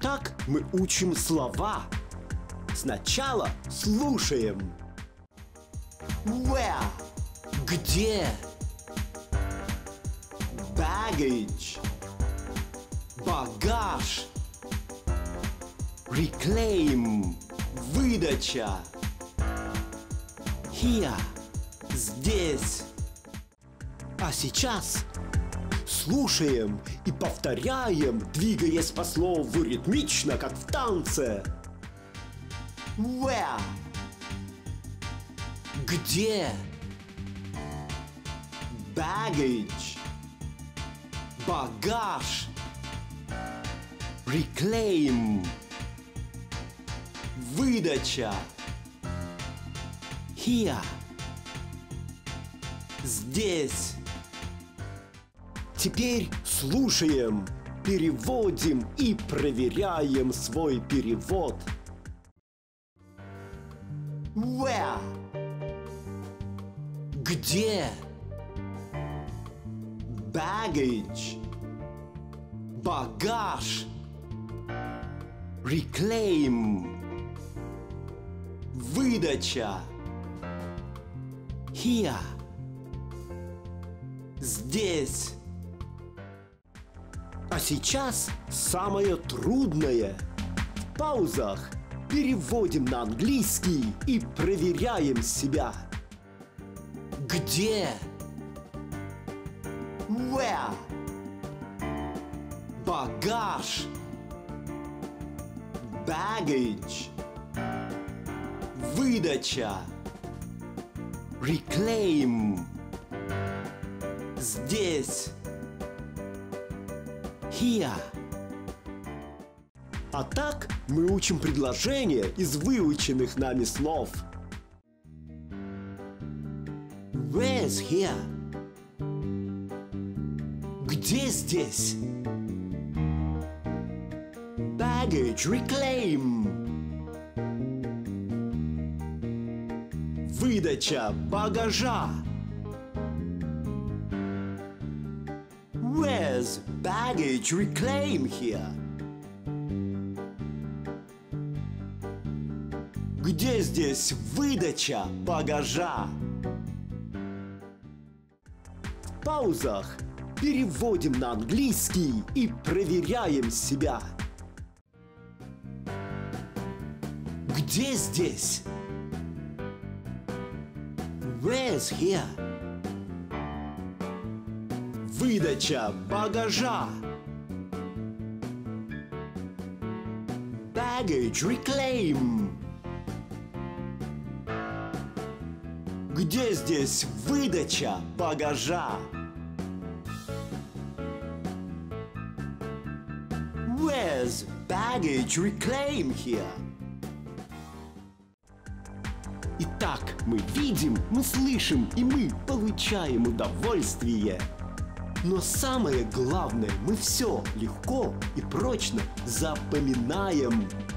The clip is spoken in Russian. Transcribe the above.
Итак, мы учим слова. Сначала слушаем. Where? Где? Baggage. Багаж. Reclaim. Выдача. Here. Здесь. А сейчас слушаем и повторяем, двигаясь по слову ритмично, как в танце. Where? Где? Baggage. Багаж. Reclaim. Выдача. Here. Здесь. Теперь слушаем, переводим и проверяем свой перевод. Where? Где? Baggage. Багаж. Reclaim. Выдача. Here. Здесь. А сейчас самое трудное. В паузах переводим на английский и проверяем себя. Где? Where? Багаж. Baggage. Выдача. Reclaim. Здесь. Here. А так мы учим предложения из выученных нами слов. Where's here? Где здесь? Baggage reclaim. Выдача багажа. Where's baggage reclaim here? Где здесь выдача багажа? В паузах переводим на английский и проверяем себя. Где здесь? Where's here? Выдача багажа. Baggage reclaim. Где здесь выдача багажа? Where's baggage reclaim here? Итак, мы видим, мы слышим и мы получаем удовольствие. Но самое главное, мы все легко и прочно запоминаем.